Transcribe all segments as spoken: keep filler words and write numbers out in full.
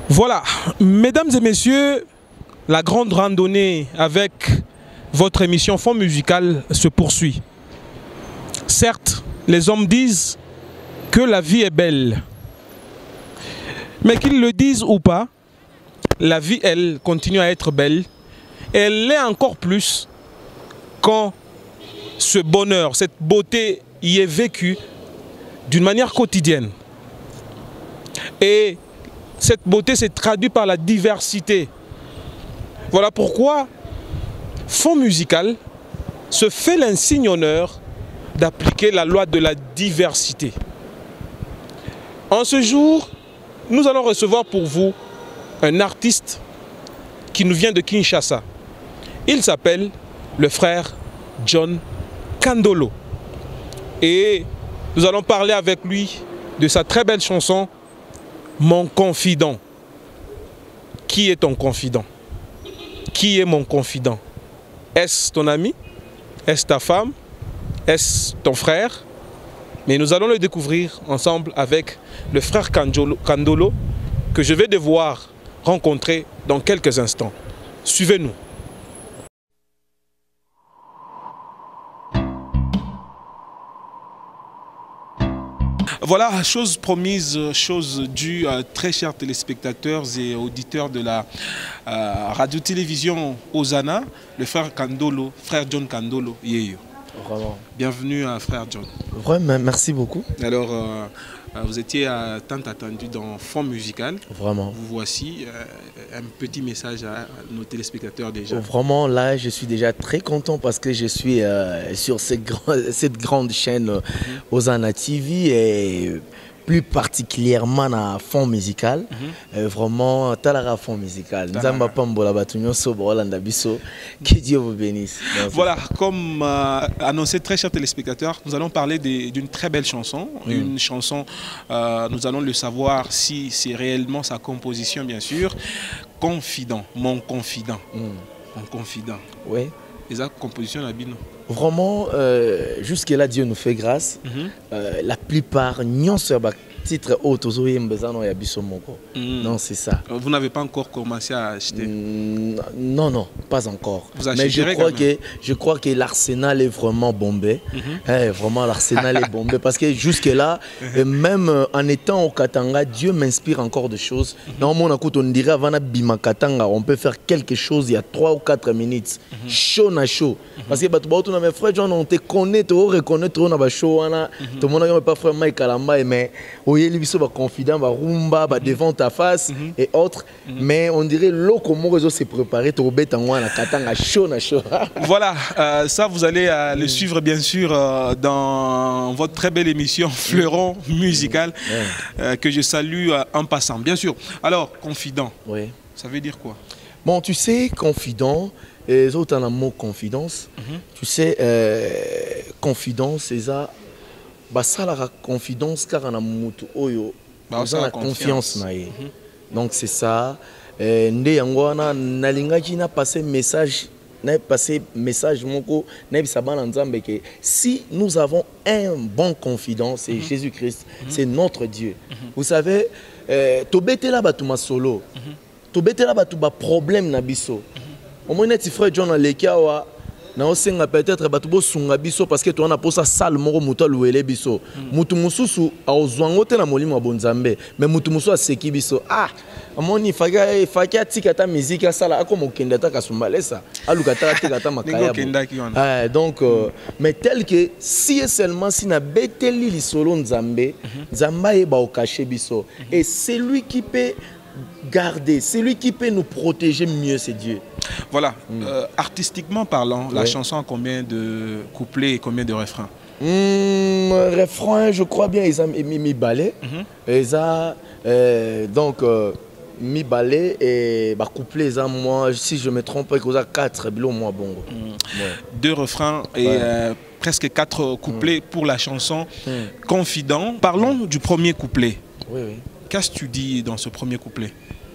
Voilà, mesdames et messieurs, la grande randonnée avec votre émission Fond Musical se poursuit. Certes, les hommes disent que la vie est belle. Mais qu'ils le disent ou pas, la vie, elle, continue à être belle. Et elle l'est encore plus quand ce bonheur, cette beauté y est vécue d'une manière quotidienne. Et cette beauté s'est traduite par la diversité. Voilà pourquoi Fond Musical se fait l'insigne honneur d'appliquer la loi de la diversité. En ce jour, nous allons recevoir pour vous un artiste qui nous vient de Kinshasa. Il s'appelle le frère John Kandolo. Et nous allons parler avec lui de sa très belle chanson « Mon confident ». Qui est ton confident? Qui est mon confident? Est-ce ton ami? Est-ce ta femme? Est-ce ton frère? Mais nous allons le découvrir ensemble avec le frère Kandolo que je vais devoir rencontrer dans quelques instants. Suivez-nous. Voilà, chose promise, chose due à très chers téléspectateurs et auditeurs de la euh, radio-télévision Osana, le frère Kandolo, frère John Kandolo, Yeyo. Vraiment. Bienvenue à frère John. Vraiment, merci beaucoup. Alors, euh, vous étiez euh, tant attendu dans Fond Musical. Vraiment. Vous voici euh, un petit message à nos téléspectateurs déjà. Vraiment, là, je suis déjà très content parce que je suis euh, sur cette, grand, cette grande chaîne euh, mm-hmm. Osana T V et plus particulièrement à Fond Musical. Mm-hmm. euh, vraiment, talara Fond Musical. Nzamba Pambola Batunyo Sobo Biso. Que Dieu vous bénisse. Voilà, comme euh, annoncé, très chers téléspectateurs, nous allons parler d'une très belle chanson. Mm. Une chanson, euh, nous allons le savoir si c'est réellement sa composition, bien sûr. Confident, mon confident. Mm. Mon confident. Oui. Et sa composition, la bino. Vraiment, euh, jusque-là, Dieu nous fait grâce. Mm-hmm. euh, la plupart, non sur titre auto mm. Non, c'est ça. Vous n'avez pas encore commencé à acheter? mm, Non, non, pas encore. Vous Mais je crois, que, je crois que l'arsenal est vraiment bombé. Mm-hmm. hey, vraiment, l'arsenal est bombé. Parce que jusque-là, mm-hmm. même en étant au Katanga, Dieu m'inspire encore de choses. Mm-hmm. Normalement, on dirait avant Bima Katanga, on peut faire quelque chose il y a trois ou quatre minutes. Mm-hmm. Chaud na chaud. Mm-hmm. Parce que mes frères, on te connaît, on reconnaît, on a chaud. Tout le monde n'a pas frère Mike Kalamba, mais confident, va rumba, va devant ta face mm-hmm. et autres. Mm-hmm. Mais on dirait l'eau réseau s'est préparé, tu katanga chaud na chaud. Voilà, euh, ça vous allez euh, le suivre bien sûr euh, dans votre très belle émission Fleuron Musical mm-hmm. euh, que je salue euh, en passant. Bien sûr. Alors, confident, oui. Ça veut dire quoi? Bon, tu sais, confident, les autres ont un mot confidence. Mm-hmm. Tu sais, euh, confidence, c'est ça. Bah ça la confidence car on a mutu oyo bah, on a la confiance na ye. Mm-hmm. Donc c'est ça ndé yangwana nalingaki na passer message na passer message moko na bisabana nzambe que si nous avons un bon confident c'est mm-hmm. Jésus-Christ, mm-hmm. c'est notre Dieu. Mm-hmm. Vous savez euh, to betela batu masolo. Mm-hmm. To betela batu ba problème na biso. Au moins net frère John Alekiawa na peut-être batubo sunga biso parce que tu as posa sale moko muto louele biso mutu mususu aozwango te na molimo wa bonzambe mais mutu mususu aseki biso ah amoni faga faga tika ta musique sala akoma okenda ta kasumbalesa aluka ta tika ta makaya ah donc euh, mais tel que si et seulement si na beteli lisolo nzambe nzamba e ba okache biso et c'est lui qui peut garder, c'est lui qui peut nous protéger mieux, c'est Dieu. Voilà, mm. euh, artistiquement parlant, ouais. La chanson a combien de couplets et combien de refrains? mm, Refrain, je crois bien, ils ont mis mi ballet. Mm-hmm. Ils ont euh, donc euh, mi ballet et bah, couplets, moi, si je me trompe pas, ils ont quatre bilons moi bon. Mm. Ouais. Deux refrains et ouais. euh, presque quatre couplets mm. pour la chanson mm. Confident. Parlons mm. du premier couplet. Oui, oui. Qu'est-ce que tu dis dans ce premier couplet?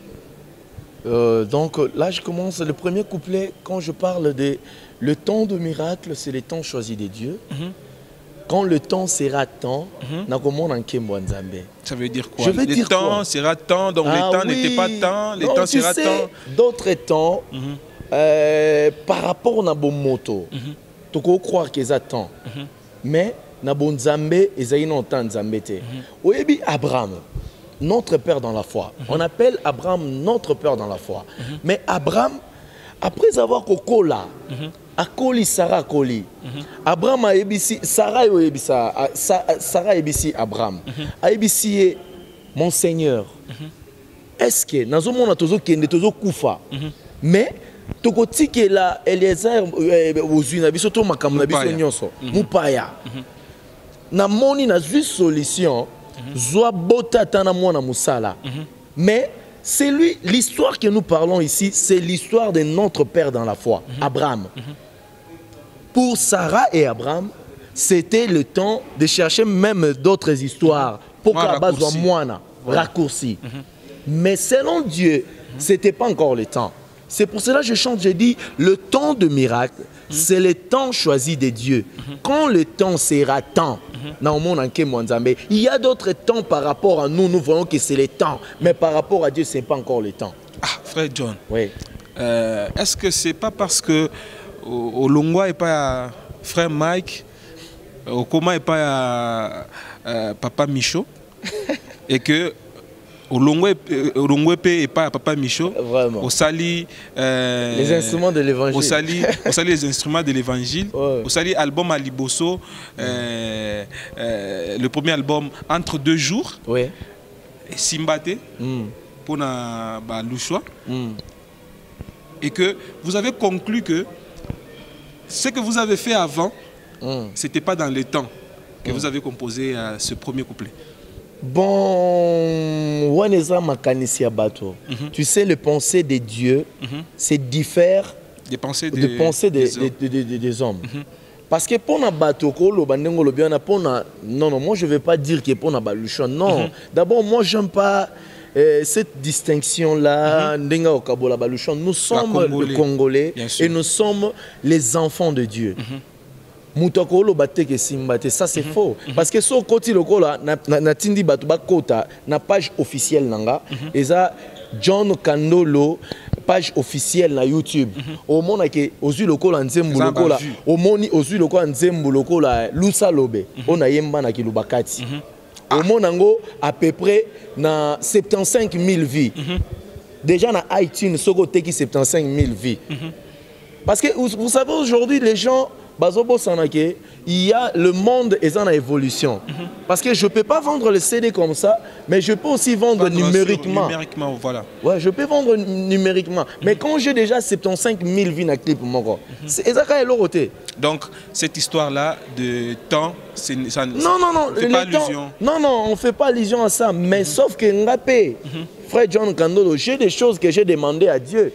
euh, Donc là, je commence le premier couplet quand je parle de le temps de miracle, c'est le temps choisi de Dieu. Mm-hmm. quand le temps sera temps, mm-hmm. Ça veut dire quoi? Je veux le dire temps quoi? sera temps, donc ah, le temps oui. n'était pas temps, le non, temps sera sais, temps. D'autres temps, mm-hmm. euh, par rapport à bon moto, tu peux croire qu'ils attendent. Mm-hmm. Mais na bon Zambé, ils ont temps Zambé. Oui, Abraham, notre père dans la foi. Mm-hmm. On appelle Abraham notre père dans la foi. Mm-hmm. Mais Abraham, après avoir kokola, mm-hmm. akoli Sarah akoli. Mm-hmm. Abraham a ébissi, Sarah a ébissi, Sarah a ébissi Abraham. Mm-hmm. A ébissi mon Seigneur. Mm-hmm. Est-ce que nous avons un tozo kende tozo kufa? Mm-hmm. Mais tokoti ke la Eliezer ozui na biso to makambo na biso nyonso. Mupaya. Na moni na zui solution. Zoa bota tana mwana musala. Mais c'est lui, l'histoire que nous parlons ici, c'est l'histoire de notre père dans la foi, mm-hmm. Abraham. Mm-hmm. Pour Sarah et Abraham, c'était le temps de chercher même d'autres histoires pour qu'à base soit moine, raccourci. Mm-hmm. Mais selon Dieu, mm-hmm. ce n'était pas encore le temps. C'est pour cela que je chante, je dis, le temps de miracle, mm-hmm. c'est le temps choisi de Dieu. Mm-hmm. Quand le temps sera temps, mm-hmm. il y a d'autres temps par rapport à nous, nous voyons que c'est le temps. Mais par rapport à Dieu, ce n'est pas encore le temps. Ah, frère John, oui. euh, est-ce que ce n'est pas parce que au Longwa et pas à frère Mike, au Koma et pas à euh, Papa Michaud, et que au Longwepe et pas à Papa Michaud, vraiment. Au Sali euh, les instruments de l'évangile, au Sali, au Sali les instruments de l'évangile, ouais. Au Sali album à Liboso, euh, euh, le premier album Entre deux jours, ouais. Simbate mm. pour na bah, Louchoua, mm. et que vous avez conclu que ce que vous avez fait avant, mm. c'était pas dans le temps que mm. vous avez composé euh, ce premier couplet. Bon, Waneza Makanisia Bato. Mm-hmm. Tu sais, le pensée de Dieu, mm-hmm. c'est diffère des pensées des, de pensée des, des hommes. Des, des, des, des hommes. Mm-hmm. Parce que pour na Bato, non, non, moi je ne vais pas dire que pour na Baluchon. Non, mm-hmm. D'abord, moi je n'aime pas euh, cette distinction-là. Mm-hmm. Nous sommes Congolais. Le Congolais et nous sommes les enfants de Dieu. Mm-hmm. Ça c'est mm-hmm. faux. Mm-hmm. Parce que ce côté lokola na tindi batu ba kota na page officielle nanga et ça John Kandolo page officielle na YouTube. Au monde que ozu lokola nzembu lokola au moni ozu lokola nzembu lokola lusa lobe on a yemba na kilubakati. Au monde ngo à peu près na soixante-quinze mille vies. Déjà na iTunes soko teki soixante-quinze mille vies. Parce que vous, vous savez aujourd'hui les gens il y a le monde est en évolution. Mm-hmm. Parce que je ne peux pas vendre le C D comme ça, mais je peux aussi vendre, vendre numériquement. Numériquement, voilà. Ouais, je peux vendre numériquement. Mm-hmm. Mais quand j'ai déjà soixante-quinze mille vues dans le clip, c'est exactement l'autre. Donc, cette histoire-là de temps, c'est ça. Non, non, non. C'est pas allusion. Non, non, on ne fait pas allusion à ça. Mais mm-hmm. sauf que Ngapé, mm-hmm. frère John Kandolo, j'ai des choses que j'ai demandées à Dieu.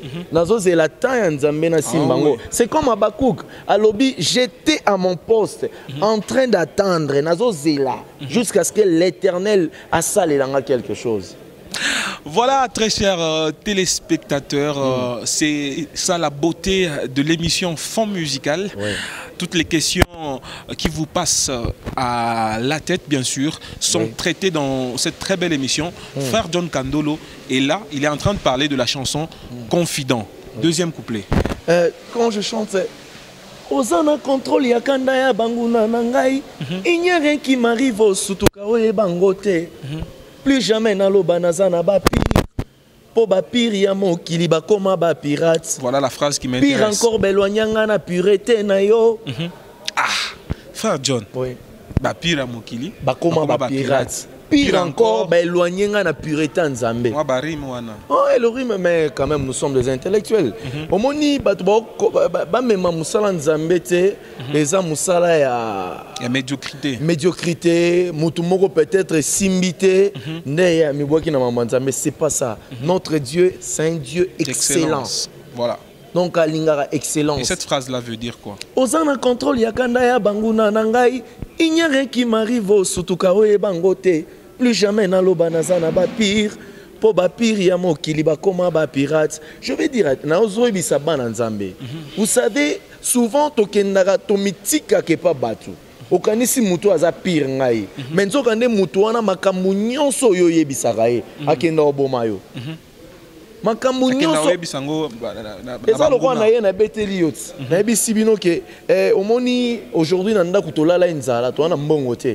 Mm-hmm. C'est comme Abakouk. À l'objet, j'étais à mon poste mm-hmm. en train d'attendre mm-hmm. jusqu'à ce que l'Éternel a salé quelque chose. Voilà, très chers euh, téléspectateurs, mm. euh, c'est ça la beauté de l'émission Fond Musical. Ouais. Toutes les questions qui vous passent à la tête, bien sûr, sont oui. traitées dans cette très belle émission. Mm. Frère John Kandolo est là, il est en train de parler de la chanson mm. Confident. Mm. Deuxième couplet. Euh, quand je chante, Ozana contrôle yakanda ya banguna nangai, il n'y a rien qui m'arrive au sutukawe bangote. Plus jamais na lo banazana ba pire. Po ba pire ya mokili ba koma ba pirate. Voilà la phrase qui m'intéresse. Pire encore beloignanga na pureté na yo. Mm -hmm. Ah, frère John. Oui. Ba pire ya mokili ba koma ba pirate. Pire encore beloignanga na pureté nzambe. Moi ba rime wana. Oh, et le rime mais quand même nous sommes des intellectuels. Au moni ba ba mema musala nzambe te, les a musala ya ya médiocrité. Médiocrité, mutu moko peut-être simbité, né ya miboki na mama nzambe, c'est pas ça. Notre Dieu, c'est un Dieu excellent. Voilà. Donc alingara excellence. Et cette phrase là veut dire quoi? Ozana contrôle yakanda ya banguna nangai, il n'y a rien qui m'arrive au sutukawe bangote. Plus jamais na loba nazana ba pire. Po ba pire ya mokili ba koma ba pirate. Je vais dire na ozo bisaba na nzambe. Vous savez souvent tokendaka tomitika ke pa batu. okanisi mutu aza pire ngai mais nzoka nde mutu wana makambo nyonso oyo oyebisaka ye akenda oboma yo makambo nyonso eza lokola na ye nabeteli yo ti nayebisi bino ke omoni aujourd'hui na ndako tolala enzala towana mbongo te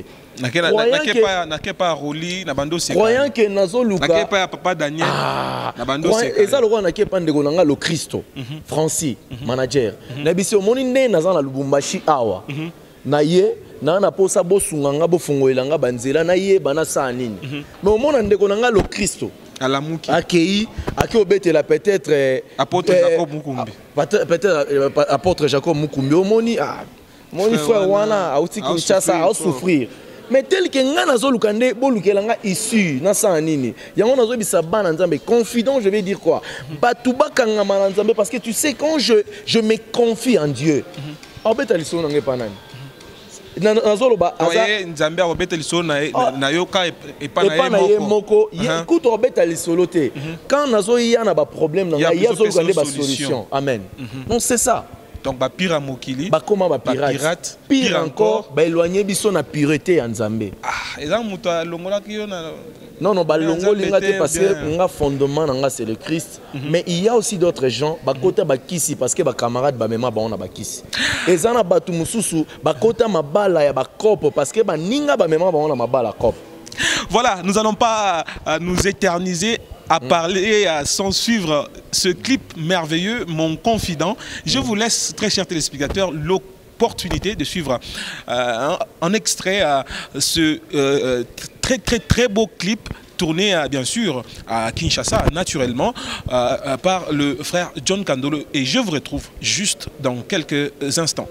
croyant que nazoluka eza lokola nakepa ndeko na nga lo Christo Francis manager nayebisi omoni nde naza na Lubumbashi awa na ye na na posa bosunga nga bofungolela nga banzela na ye bana sa nini mais omona ndeko na nga lo Christo Alamuki accueilli accueilli obetela peut-être apôtre Jacob Mukumbi peut-être apôtre Jacob Mukumbi omoni ah moni frère wana auti Kinshasa a souffrir mais tel que nga nazoluka nde bolukela nga issu na sa nini yango nazobisa bana nzambe confident je vais dire quoi batu bakangama na nzambe parce que tu sais quand je je me confie en Dieu obeta liso na ngepa nani nazoloba aza nzambe obeta liso na na yoka epana ye moko écoute obeta lisolo te quand nazoya na ba problème na nga yazoluka nde ba solution amen donc c'est ça. Donc ba pire mokili ba comment ba pirate pire, pire encore ba éloigner biso na pureté en Nzambe ah eza muto longola ki na non non ba longoli nga te parce que nga fondement nga c'est le Christ mm -hmm. mais il y a aussi d'autres gens ba kota ba kisi parce que ba camarade ba mema ba on ba kisi eza na batu mususu ba kota mabala ya ba kopo parce que ba ninga ba mema ba on mabala kopo. Voilà, nous n'allons pas euh, nous éterniser à parler, à s'en suivre ce clip merveilleux, Mon Confident. Je vous laisse, très chers téléspectateurs, l'opportunité de suivre euh, en extrait euh, ce euh, très très très beau clip tourné euh, bien sûr à Kinshasa, naturellement, euh, par le frère John Kandolo. Et je vous retrouve juste dans quelques instants.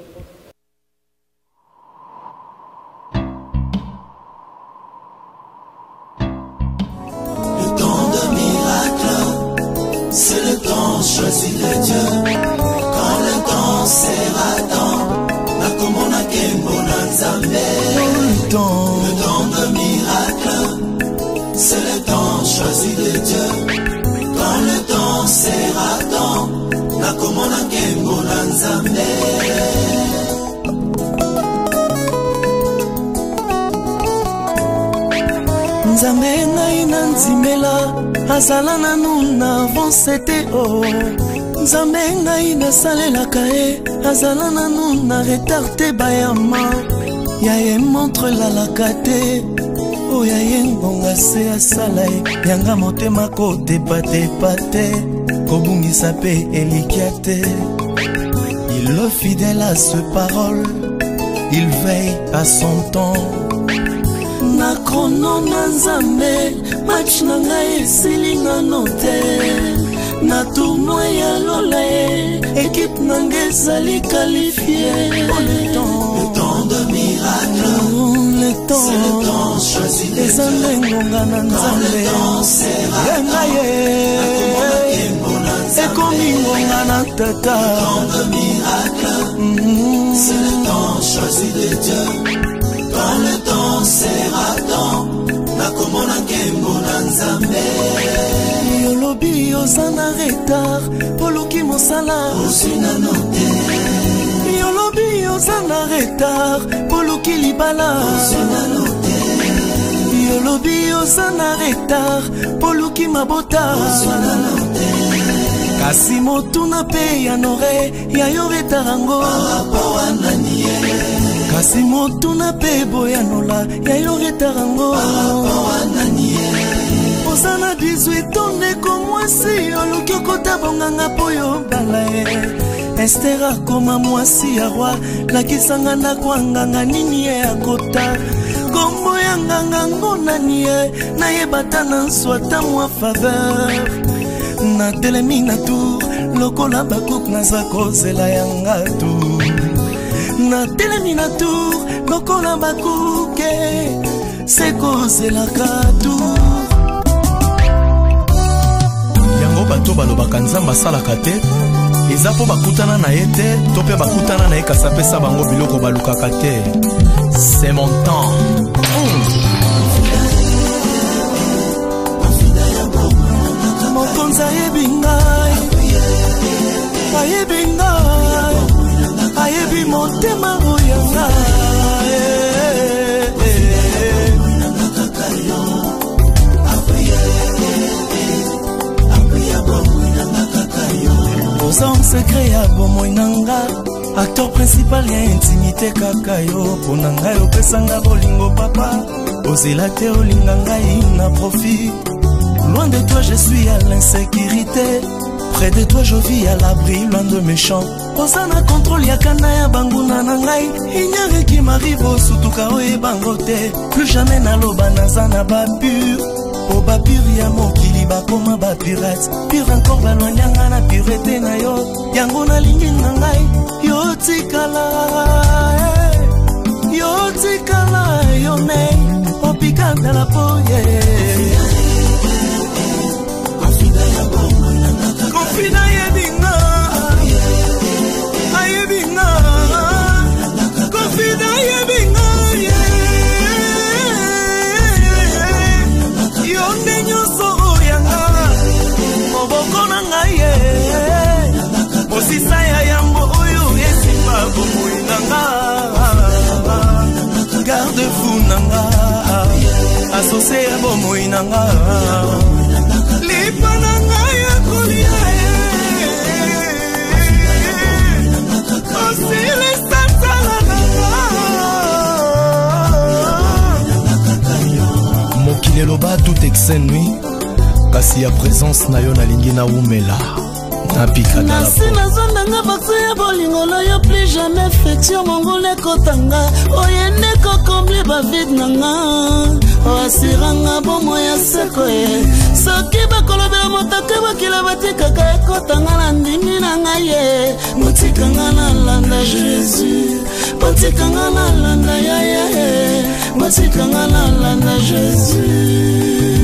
C'est le temps choisi de Dieu. Quand le temps sera temps, na komona kembo na Nzambe. Le temps, le temps de miracle. C'est le temps choisi de Dieu. Quand le temps sera temps, na komona kembo na Nzambe. Nzambe ngai na nzimela azala nanu na avancete o Nzambe ngai nasalelaka ye azala nanu na retard te bayama ya ye montre lalaka te o ya ye ngonga se asala ye yanga motema kotepatepa te kobungisa pe elikia te. Il est fidèle à ce parole, il veille à son temps. Na kono na Nzambe match na ngai esilinga note na tournoi ya lola ye équipe na ngai ezali qualifié. Le temps, le temps de miracle, le temps, c'est le temps choisi de Dieu. Ngonga na Nzambe yenga ye ekomi ngonga na tata. Le temps de miracle, c'est le temps choisi de Dieu. Quand le temps sera temps, na komona kembo na Nzambe. Yolobi ozana retard, poluki mosala osina note. Yolobi ozana retard, poluki libala osina note. Yolobi ozana retard, poluki mabota osina note. Kasi motuna pe yanore ya yo retarango parapoa nanie. Kasi motuna pe boyanola ya yo retarango parapoa nanie. Osana dix-huit ans ndeko mwasi oluki okota bonganga po yo balae. Estera koma mwasi ya roi lakisanga ndako anganga nini ye akota. Kombo ya nganga ngonani ye nayebata na nswata mwa faveur. Na telemi na tour lokola bakuk naza kozela yanga tour. Na telemi na tour lokola bakuke se kozela ka tour. Yango bato balobaka Nzambe asalaka te eza po bakutana na ye te to pe bakutana na ye kasi apesa bango biloko balukaka te. C'est mon temps. Mokonzi ayebi ngai, ayebi ngai, ayebi motema oyo ngai. secret ya bomoi nanga. Acteur principal ya intimité kaka yo. Pona ngai opesanga bolingo papa. Ozela te olinga ngai na profit. Loin de toi je suis à l'insécurité. Près de toi je vis à l'abri, loin de méchants. Osana contrôle ya kana ya banguna na ngai. Ignore qui m'arrive au sutuka oye bangote. Plus jamais na loba nazana ba pur. O ba pur ya mokili ba koma ba pirate. Pire encore ba loanyanga na pureté na yo. Yango na lingi na ngai. Yo tikala Yo tikala yo nei. Opikanda la poye. Confida yebinga Ayebinga Confida yebinga Yonde nyoso oyanga Moboko na ngaye Mosisa ya yambo oyo Esipa bomoi nanga Garde fou nanga Associé ya bomoi nanga Lipa nanga ya kulia Mokile loba tout excès nuit. Kasi ya présence na yo na lingi na umela. Na pika na la po. Na zonda nga bakso ya bolingolo yo plus jamais affection mongole kotanga. Oyende ko comble ba vide nanga. Oasiranga bomo ya seko ye. Soki bakolobela motake bakila batikaka ekotanga na ndimi na ngai ye. Motikanga na landa Jésus. Motikanga na landa ya ye. Motikanga na landa Jésus.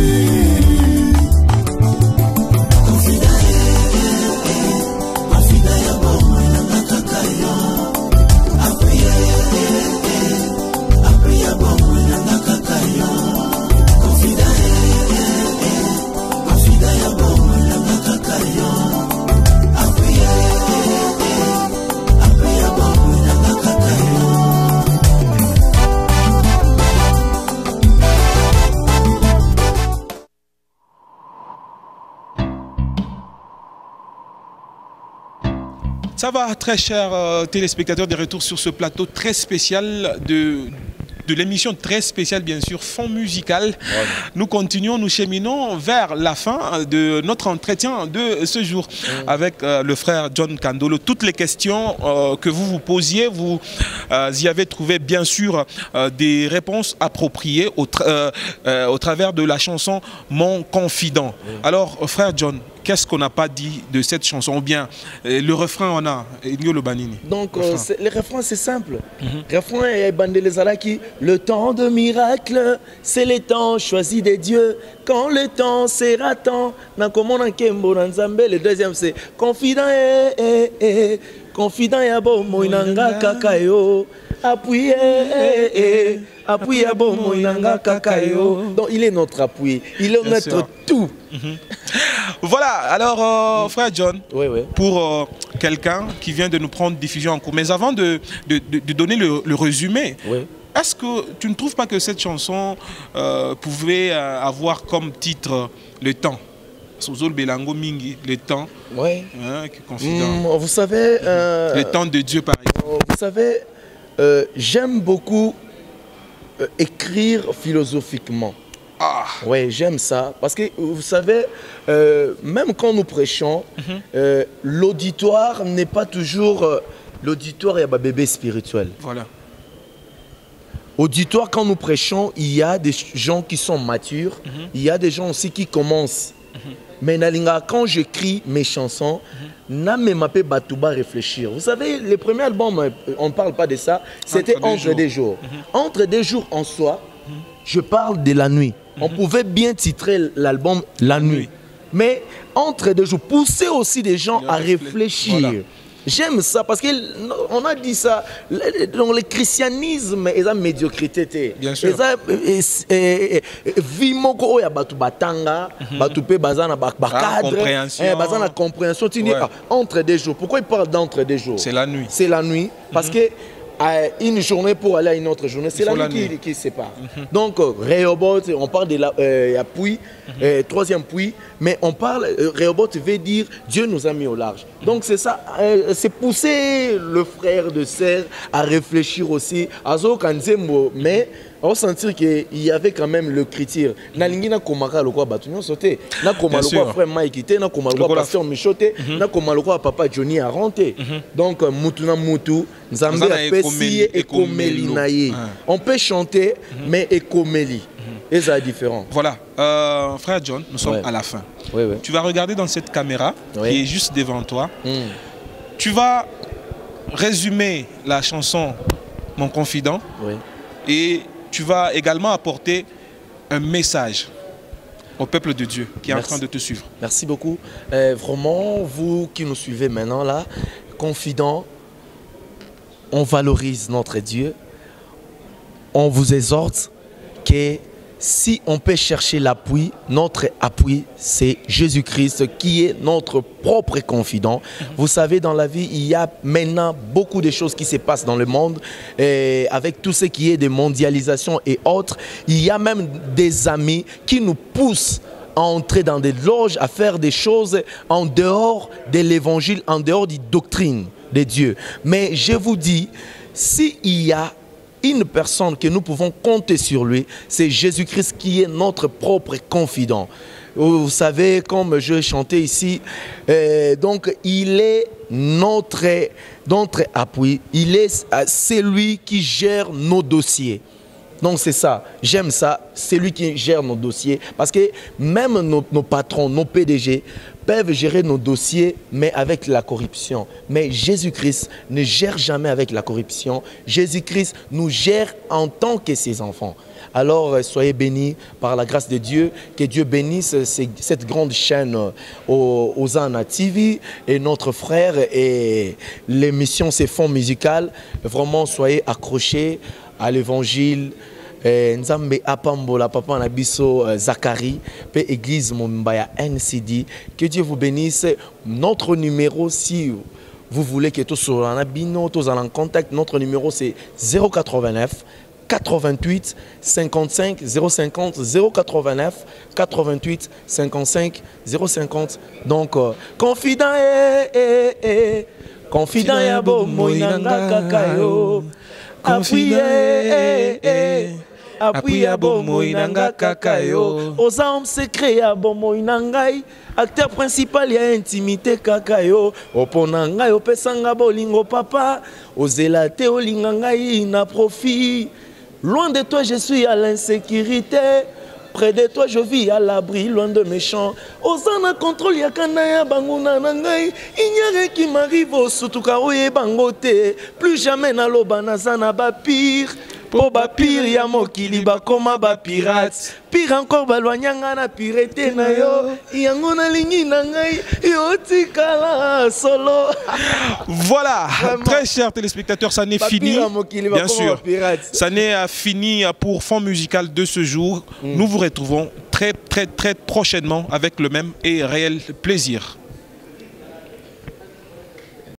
Ça va, très chers euh, téléspectateurs, de retour sur ce plateau très spécial de, de l'émission très spéciale, bien sûr, fond musical. Ouais. Nous continuons, nous cheminons vers la fin de notre entretien de ce jour ouais. avec euh, le frère John Kandolo. Toutes les questions euh, que vous vous posiez, vous euh, y avez trouvé, bien sûr, euh, des réponses appropriées au, tra euh, euh, au travers de la chanson « Mon confident ouais. ». Alors, frère John, qu'est-ce qu'on n'a pas dit de cette chanson? Ou bien euh, le refrain, on a le Banini. Donc, refrain. Euh, le refrain, c'est simple. Mm-hmm. Le refrain est bandé les alaki. Le temps de miracle, c'est le temps choisi des dieux. Quand le temps sera temps, le deuxième, c'est confident, eh, eh, eh. Confident, yabo, moinanga, kakayo. Appuyé, eh, eh. Appuyé, yabo, moinanga, kakayo. Donc, il est notre appui. Il est notre sûr. Tout. Mm-hmm. Voilà, alors euh, frère John, oui, oui. pour euh, quelqu'un qui vient de nous prendre diffusion en cours, mais avant de, de, de, de donner le, le résumé, oui. est-ce que tu ne trouves pas que cette chanson euh, pouvait euh, avoir comme titre Le Temps? Le Temps, oui. hein, confident. Mmh, vous savez... Euh, le temps de Dieu, par exemple. Vous savez, euh, j'aime beaucoup euh, écrire philosophiquement. Ah. Oui, j'aime ça. Parce que, vous savez, euh, même quand nous prêchons, mm-hmm. euh, l'auditoire n'est pas toujours... Euh, l'auditoire est un bébé spirituel. Voilà. Auditoire, quand nous prêchons, il y a des gens qui sont matures. Mm-hmm. Il y a des gens aussi qui commencent. Mm-hmm. Mais Nalinga, quand j'écris mes chansons, n'a même pas Batouba réfléchir. Vous savez, les premiers albums, on ne parle pas de ça. C'était Entre, Entre des jours. Des jours. Mm-hmm. Entre des jours en soi, mm-hmm. je parle de la nuit. On mm-hmm. pouvait bien titrer l'album La Nuit. Oui. Mais entre des jours, pousser aussi des gens à réfléchir. Voilà. J'aime ça parce qu'on a dit ça. Dans le christianisme, il y a médiocrité. Bien sûr. Vimoko ya batu batanga, batu pe bazana bakadre, bazana compréhension. Entre des jours. Pourquoi il parle d'entre des jours? C'est la nuit. C'est la nuit parce que à une journée pour aller à une autre journée. C'est la nuit qui, qui sépare. Mm-hmm. Donc, Rehoboth, on parle de la euh, puits, mm-hmm. euh, troisième puits, mais on parle, euh, Rehoboth veut dire Dieu nous a mis au large. Mm-hmm. Donc, c'est ça, euh, c'est pousser le frère de sœur à réfléchir aussi à Zo Kanzembo, mais on va sentir qu'il y avait quand même le critère. Nalingi na komaka lokwa batunyo sauté, na koma lokwa frère Mike té, na koma lokwa pasteur Michoté, na koma lokwa papa Johnny a renté. Donc mutu na mutu, Nzambe a pesi et komeli naye. On peut chanter mais ekomeli. Et ça est différent. Voilà, euh, frère John, nous sommes ouais. à la fin. Ouais, ouais. Tu vas regarder dans cette caméra ouais. qui est juste devant toi. Mm. Tu vas résumer la chanson Mon Confident. Ouais. Et tu vas également apporter un message au peuple de Dieu qui est Merci. en train de te suivre. Merci beaucoup. Euh, vraiment, vous qui nous suivez maintenant là, confident, on valorise notre Dieu. On vous exhorte que si on peut chercher l'appui, notre appui, c'est Jésus-Christ qui est notre propre confident. Mm-hmm. Vous savez, dans la vie, il y a maintenant beaucoup de choses qui se passent dans le monde. Et avec tout ce qui est de mondialisation et autres, il y a même des amis qui nous poussent à entrer dans des loges, à faire des choses en dehors de l'évangile, en dehors des doctrines de Dieu. Mais je vous dis, s'il y a une personne que nous pouvons compter sur lui, c'est Jésus-Christ qui est notre propre confident. Vous savez, comme je chantais ici, euh, donc il est notre, notre appui, il est celui qui gère nos dossiers. Donc c'est ça, j'aime ça, c'est lui qui gère nos dossiers. Parce que même nos, nos patrons, nos P D G peuvent gérer nos dossiers, mais avec la corruption. Mais Jésus-Christ ne gère jamais avec la corruption. Jésus-Christ nous gère en tant que ses enfants. Alors soyez bénis par la grâce de Dieu, que Dieu bénisse cette grande chaîne aux, aux Zana T V et notre frère et l'émission C'est Fonds Musical. Vraiment soyez accrochés à l'évangile. Nzambe apambola papa na biso Zacharie pe église Mombaya N C D. Que Dieu vous bénisse. Notre numéro, si vous voulez que tout soit en bino, tous en contact, notre numéro c'est zéro quatre-vingt-neuf quatre-vingt-huit cinquante-cinq zéro cinquante zéro quatre-vingt-neuf quatre-vingt-huit cinquante-cinq zéro cinquante. Donc euh, confident eh eh eh confident ya bo moinanga kakayo appuyé eh eh appui ya bomo inanga kakayo aux hommes secrets ya bomo inangai acteur principal ya intimité kakayo opona ngai opesanga bolingo papa ozela te olinga ngai na profit. Loin de toi je suis à l'insécurité, près de toi je vis à l'abri, loin de méchants. Osana contrôle ya kanaya banguna nangai, ignore qui m'arrive au sutuka oye bangote, plus jamais na loba nazana ba pire. Po ba pire ya mokili ba koma ba pirate, pire encore balwanyanga na pirete na yo, yango na lingi na ngai yo tikala solo. Voilà, vraiment. Très chers téléspectateurs, ça n'est fini. Bien sûr, ça n'est fini pour Fonds Musical de ce jour. Mm. Nous vous retrouvons très très très prochainement avec le même et réel plaisir.